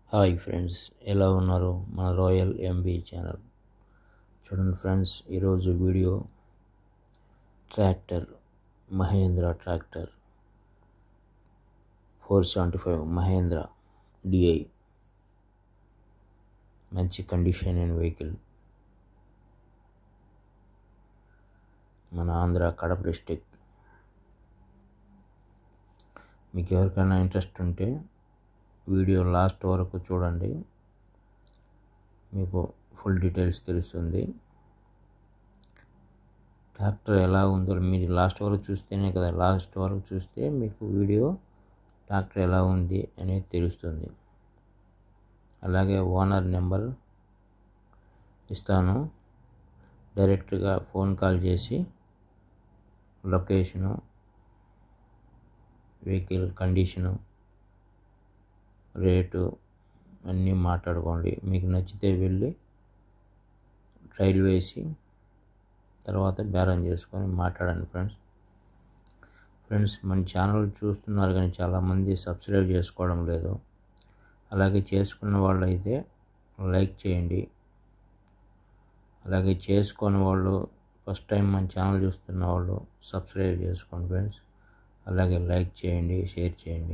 Hi friends, ఎలా ఉన్నారు? మన రాయల్ ఎంబీ ఛానల్ చూడండి ఫ్రెండ్స్. ఈరోజు video tractor Mahindra tractor 475 Mahindra DI, మంచి కండిషన్ అయిన వెహికల్. మన ఆంధ్ర కడప డిస్టిక్. మీకు ఎవరికైనా ఇంట్రెస్ట్ ఉంటే వీడియో లాస్ట్ వరకు చూడండి, మీకు ఫుల్ డీటెయిల్స్ తెలుస్తుంది. ట్రాక్టర్ ఎలా ఉందో మీరు లాస్ట్ వరకు చూస్తేనే కదా, లాస్ట్ వరకు చూస్తే మీకు వీడియో ట్రాక్టర్ ఎలా ఉంది అనేది తెలుస్తుంది. అలాగే ఓనర్ నెంబర్ ఇస్తాను, డైరెక్ట్గా ఫోన్ కాల్ చేసి లొకేషను, వెహికల్ కండిషను, రేటు అన్నీ మాట్లాడుకోండి. మీకు నచ్చితే వెళ్ళి ట్రైల్ వేసి తర్వాత బేరం చేసుకొని మాట్లాడండి ఫ్రెండ్స్. మన ఛానల్ చూస్తున్నారు కానీ చాలామంది సబ్స్క్రైబ్ చేసుకోవడం లేదు. అలాగే చేసుకున్న వాళ్ళు అయితే లైక్ చేయండి. అలాగే చేసుకున్న వాళ్ళు ఫస్ట్ టైం మన ఛానల్ చూస్తున్న వాళ్ళు సబ్స్క్రైబ్ చేసుకోండి ఫ్రెండ్స్. అలాగే లైక్ చేయండి, షేర్ చేయండి.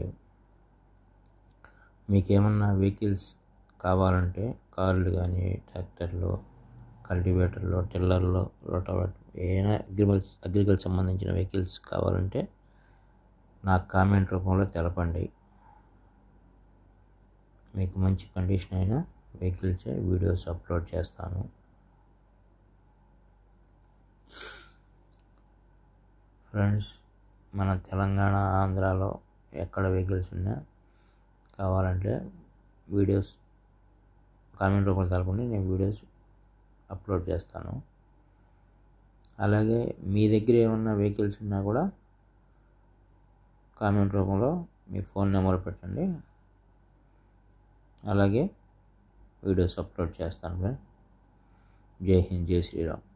మీకు ఏమన్నా వెహికల్స్ కావాలంటే కార్లు కానీ, ట్రాక్టర్లు, కల్టివేటర్లు, టిల్లర్లు, రోటావేటర్, ఏదైనా అగ్రికల్చర్ సంబంధించిన వెహికల్స్ కావాలంటే నాకు కామెంట్ రూపంలో తెలపండి. మీకు మంచి కండిషన్ అయిన వెహికల్సే వీడియోస్ అప్లోడ్ చేస్తాను. ఫ్రెండ్స్, మన తెలంగాణ, ఆంధ్రాలో ఎక్కడ వెహికల్స్ ఉన్నా కావాలంటే వీడియోస్ కామెంట్ రూపంలో తెలపండి, నేను వీడియోస్ అప్లోడ్ చేస్తాను. అలాగే మీ దగ్గర ఏమన్నా వెహికల్స్ ఉన్నా కూడా కామెంట్ రూపంలో మీ ఫోన్ నెంబర్ పెట్టండి, అలాగే వీడియోస్ అప్లోడ్ చేస్తాను. జై హింద్, జై శ్రీరామ్.